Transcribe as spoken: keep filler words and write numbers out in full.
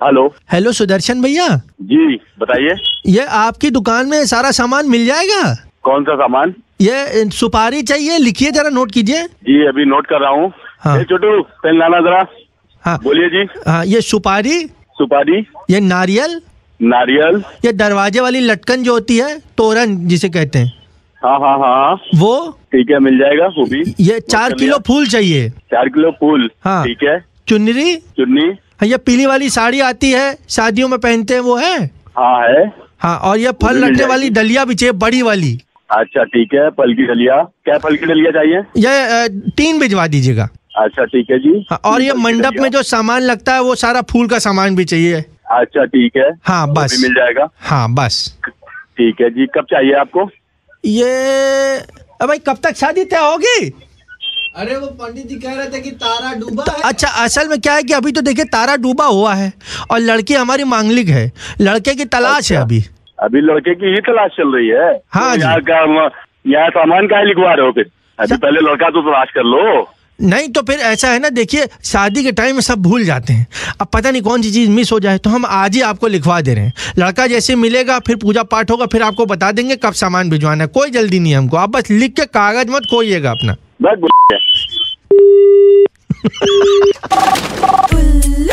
Hello hello Sudarshan भैया जी, बताइए। ये आपकी दुकान में सारा सामान मिल जाएगा? कौन सा सामान? ये सुपारी चाहिए, लिखिए जरा, नोट कीजिए। जी अभी नोट कर रहा हूँ। हाँ। छोटू पेन लाना जरा। हाँ बोलिए जी। हाँ, ये सुपारी, सुपारी, ये नारियल, नारियल, ये दरवाजे वाली लटकन जो होती है, तोरण जिसे कहते हैं, हाँ हाँ हाँ वो ठीक है, मिल जाएगा वो भी। ये चार किलो फूल चाहिए। चार किलो फूल, हाँ ठीक है। चुनरी, चुन्नी, हाँ, ये पीली वाली साड़ी आती है, शादियों में पहनते हैं, वो है। हाँ है। हाँ, और ये फल रखने वाली डलिया भी चाहिए, बड़ी वाली। अच्छा ठीक है, फल की डलिया, क्या फल की डलिया चाहिए? ये अ, तीन भिजवा दीजिएगा। अच्छा ठीक है जी। हाँ, और ये मंडप में जो सामान लगता है वो सारा फूल का सामान भी चाहिए। अच्छा ठीक है। हाँ बस, मिल जाएगा। हाँ बस ठीक है जी। कब चाहिए आपको? ये अब भाई कब तक शादी तय होगी? अरे वो पंडित जी कह रहे थे कि तारा डूबा है। अच्छा, असल में क्या है कि अभी तो देखिए तारा डूबा हुआ है और लड़की हमारी मांगलिक है, लड़के की तलाश अच्छा। है अभी। अभी लड़के की ही तलाश चल रही है? हाँ तो जी। यहाँ का यहाँ सामान का लिखवा रहे हो फिर? अभी पहले लड़का तो तलाश कर लो। नहीं तो फिर ऐसा है ना, देखिए शादी के टाइम में सब भूल जाते हैं, अब पता नहीं कौन सी चीज मिस हो जाए, तो हम आज ही आपको लिखवा दे रहे हैं। लड़का जैसे मिलेगा फिर पूजा पाठ होगा, फिर आपको बता देंगे कब सामान भिजवाना है। कोई जल्दी नहीं है हमको, आप बस लिख के कागज मत खोइएगा अपना। बस